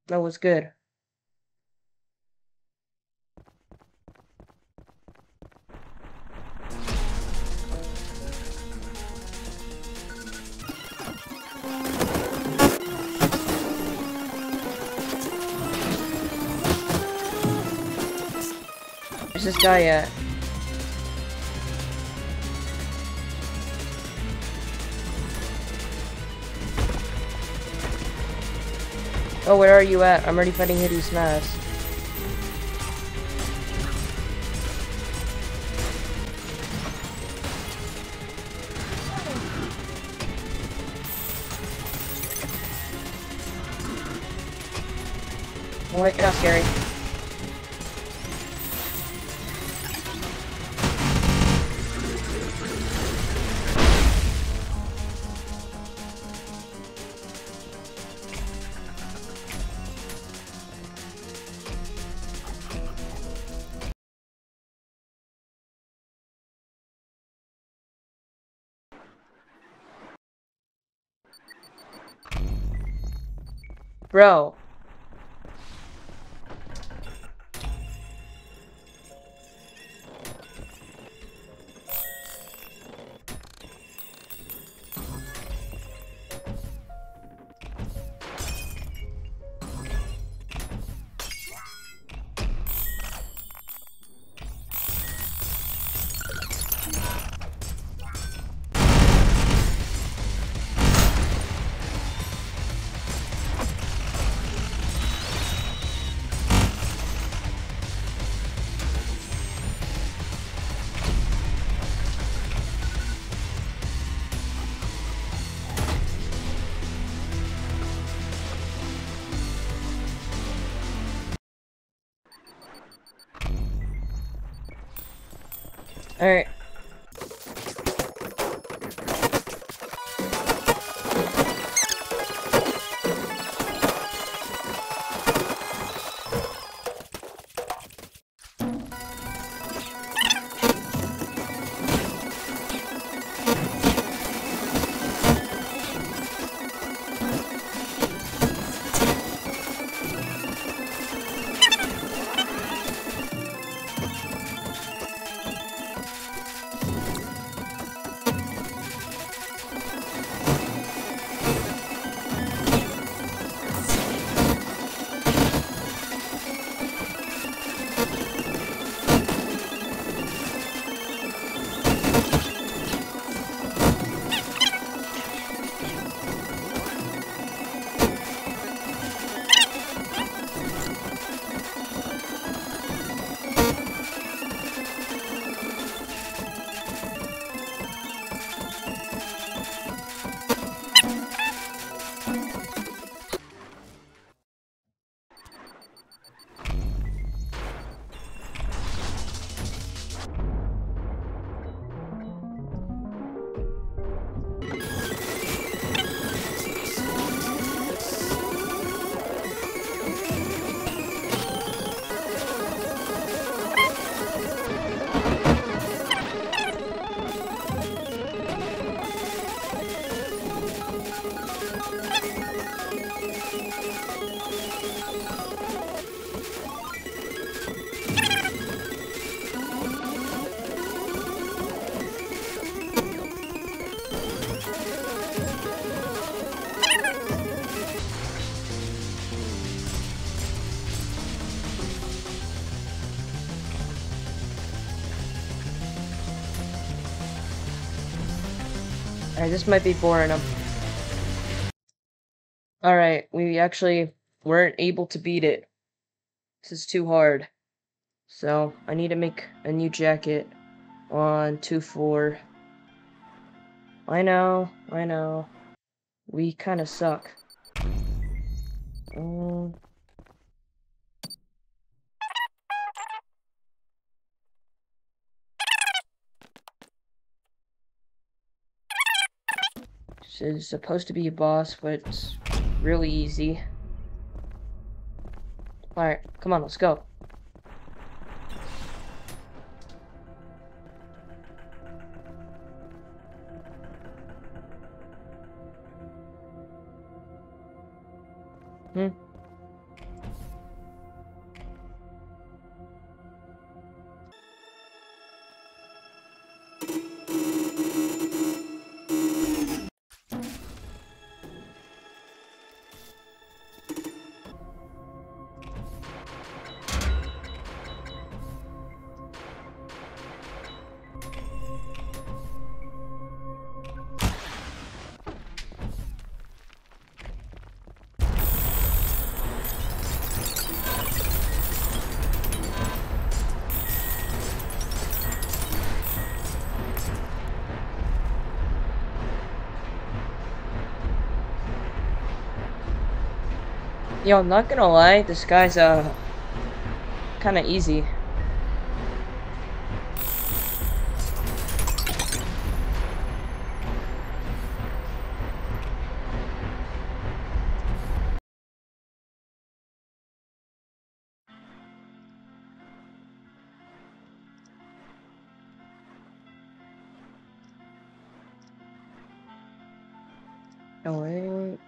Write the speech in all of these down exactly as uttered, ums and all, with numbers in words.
That was good. Where's this guy at? Oh, where are you at? I'm already fighting Hideous Mass. Oh wait, you're not scary. Bro. Alright. Alright, this might be boring him. Alright, we actually weren't able to beat it. This is too hard. So, I need to make a new jacket. One, two, four. I know, I know. We kind of suck. Um, this is supposed to be a boss, but it's really easy. Alright, come on, let's go. Hmm. Yo, I'm not gonna lie, this guy's, uh, kinda easy. No way.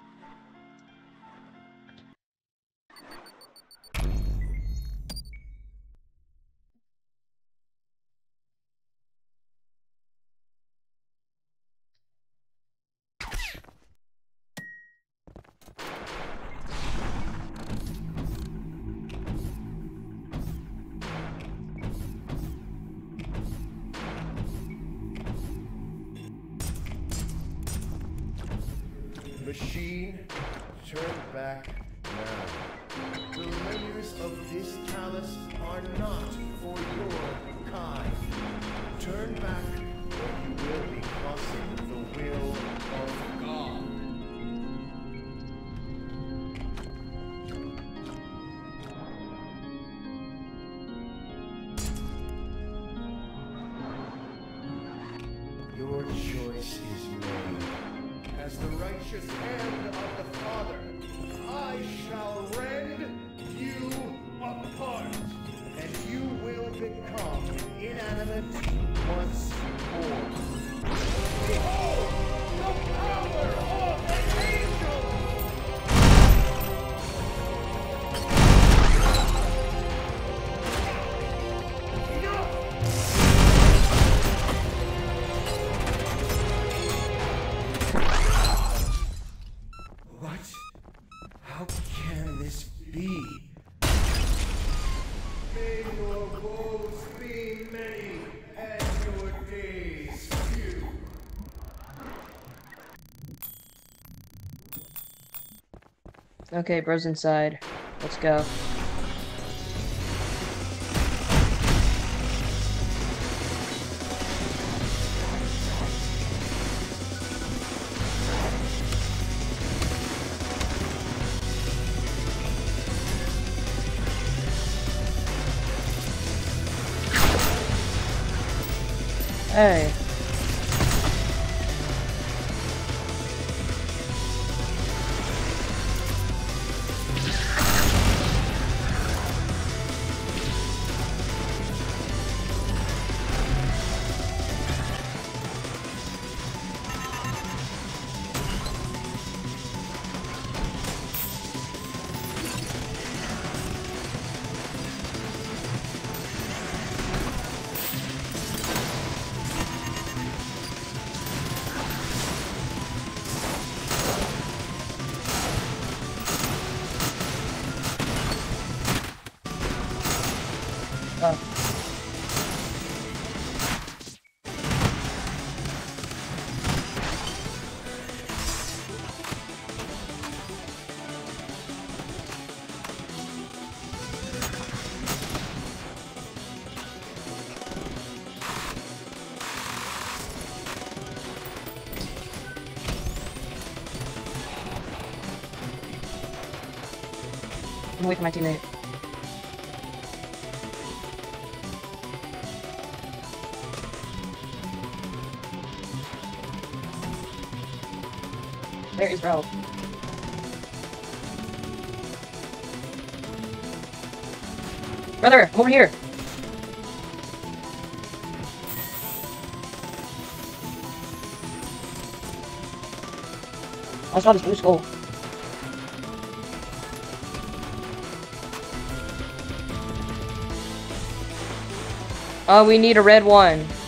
Machine, turn back now. The layers of this palace are not for your kind. Turn back, or you will be crossing the will of God. Your choice is made. As the righteous hand of the Father, I shall rend you apart, and you will become inanimate once more. Behold, the power of an angel! Enough! What? How can this be? May your woes be many and your days few. Okay, bro's inside. Let's go. Hey. Oh. I'm away from my teammate. There is bro. Brother, over here. I saw this blue skull. Oh, we need a red one.